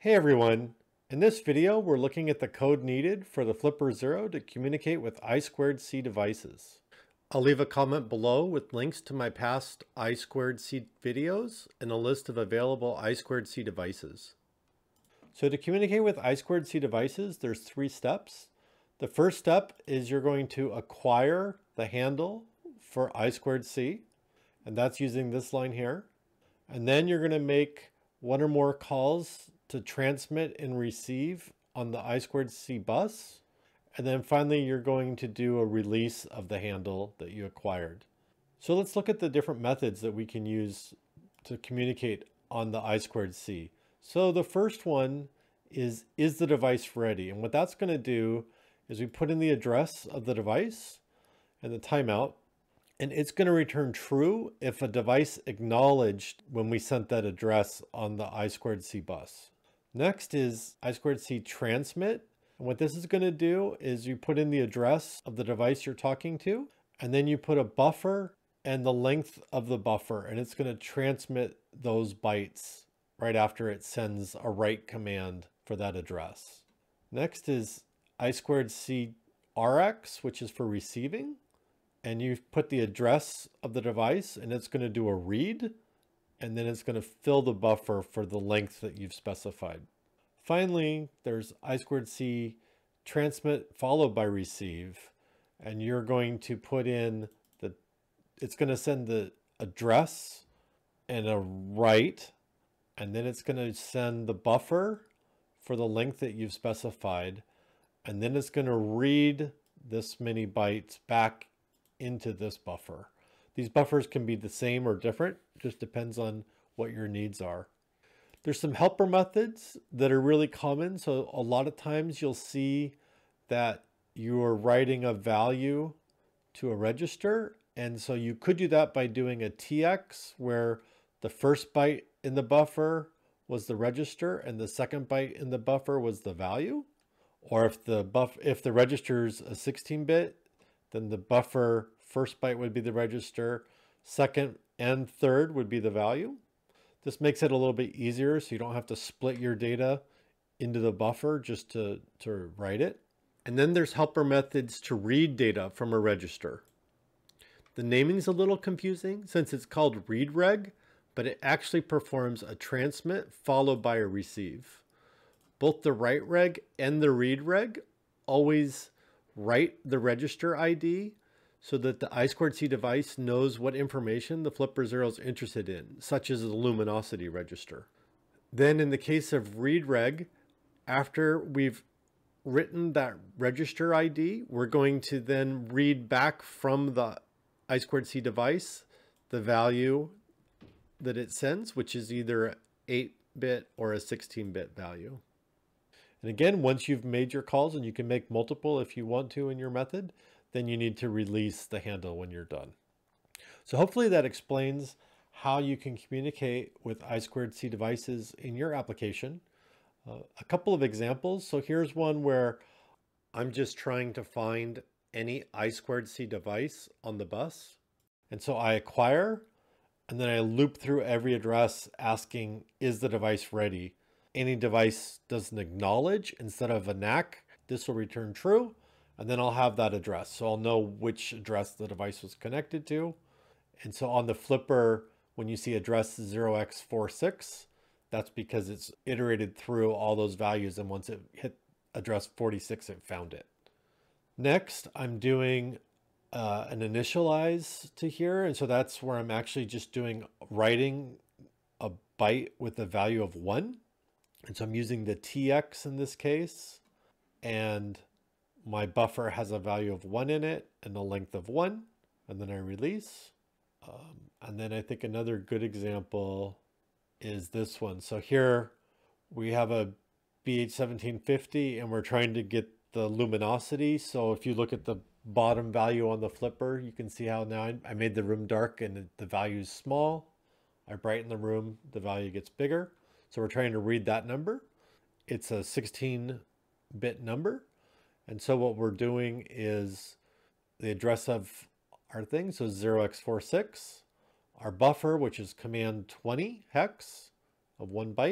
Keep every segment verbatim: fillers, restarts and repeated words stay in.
Hey everyone! In this video, we're looking at the code needed for the Flipper Zero to communicate with I two C devices. I'll leave a comment below with links to my past I two C videos and a list of available I two C devices. So to communicate with I two C devices, there's three steps. The first step is you're going to acquire the handle for I two C, and that's using this line here. And then you're going to make one or more calls to transmit and receive on the I two C bus. And then finally, you're going to do a release of the handle that you acquired. So let's look at the different methods that we can use to communicate on the I two C. So the first one is, is the device ready? And what that's going to do is we put in the address of the device and the timeout, and it's going to return true if a device acknowledged when we sent that address on the I two C bus. Next is I two C transmit. And what this is going to do is you put in the address of the device you're talking to, and then you put a buffer and the length of the buffer, and it's going to transmit those bytes right after it sends a write command for that address. Next is I two C R X, which is for receiving. And you put the address of the device, and it's going to do a read, and then it's going to fill the buffer for the length that you've specified. Finally, there's I two C transmit followed by receive, and you're going to put in the, it's going to send the address and a write, and then it's going to send the buffer for the length that you've specified, and then it's going to read this many bytes back into this buffer. These buffers can be the same or different, just depends on what your needs are. There's some helper methods that are really common. So a lot of times you'll see that you're writing a value to a register. And so you could do that by doing a T X where the first byte in the buffer was the register and the second byte in the buffer was the value. Or if the buff if the register is a sixteen bit, then the buffer first byte would be the register, second and third would be the value. This makes it a little bit easier so you don't have to split your data into the buffer just to, to write it. And then there's helper methods to read data from a register. The naming is a little confusing since it's called read reg, but it actually performs a transmit followed by a receive. Both the write reg and the read reg always write the register I D so that the I two C device knows what information the Flipper Zero is interested in, such as the luminosity register. Then in the case of read reg, after we've written that register I D, we're going to then read back from the I two C device the value that it sends, which is either an eight bit or a sixteen bit value. And again, once you've made your calls, and you can make multiple if you want to in your method, then you need to release the handle when you're done. So hopefully that explains how you can communicate with I two C devices in your application. Uh, a couple of examples. So here's one where I'm just trying to find any I two C device on the bus. And so I acquire, and then I loop through every address asking, is the device ready? Any device doesn't acknowledge, instead of a N A C, this will return true, and then I'll have that address. So I'll know which address the device was connected to. And so on the Flipper, when you see address zero x forty-six, that's because it's iterated through all those values, and once it hit address forty-six, it found it. Next, I'm doing uh, an initialize to here, and so that's where I'm actually just doing writing a byte with a value of one. And so I'm using the T X in this case, and my buffer has a value of one in it and a length of one, and then I release. Um, and then I think another good example is this one. So here we have a B H seventeen fifty, and we're trying to get the luminosity. So if you look at the bottom value on the Flipper, you can see how now I made the room dark and the value is small. I brighten the room, the value gets bigger. So we're trying to read that number. It's a sixteen bit number. And so what we're doing is the address of our thing, so zero x forty-six, our buffer, which is command twenty hex of one byte,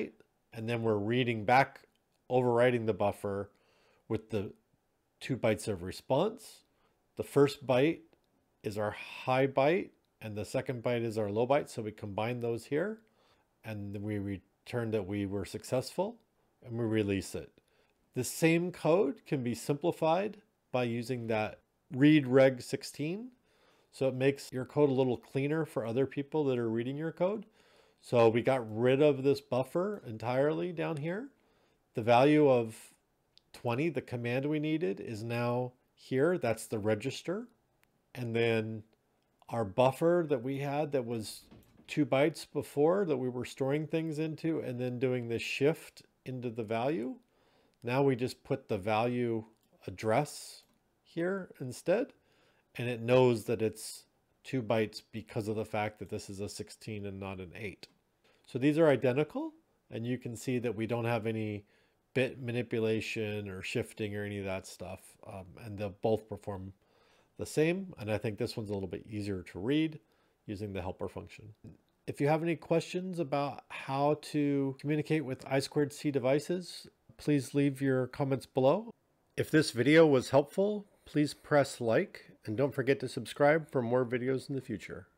and then we're reading back, overwriting the buffer with the two bytes of response. The first byte is our high byte, and the second byte is our low byte. So we combine those here, and then we return that we were successful, and we release it. The same code can be simplified by using that read reg sixteen. So it makes your code a little cleaner for other people that are reading your code. So we got rid of this buffer entirely down here. The value of twenty, the command we needed, is now here. That's the register. And then our buffer that we had that was two bytes before that we were storing things into and then doing the shift into the value. Now we just put the value address here instead, and it knows that it's two bytes because of the fact that this is a sixteen and not an eight. So these are identical, and you can see that we don't have any bit manipulation or shifting or any of that stuff, um, and they'll both perform the same. And I think this one's a little bit easier to read using the helper function. If you have any questions about how to communicate with I two C devices, please leave your comments below. If this video was helpful, please press like, and don't forget to subscribe for more videos in the future.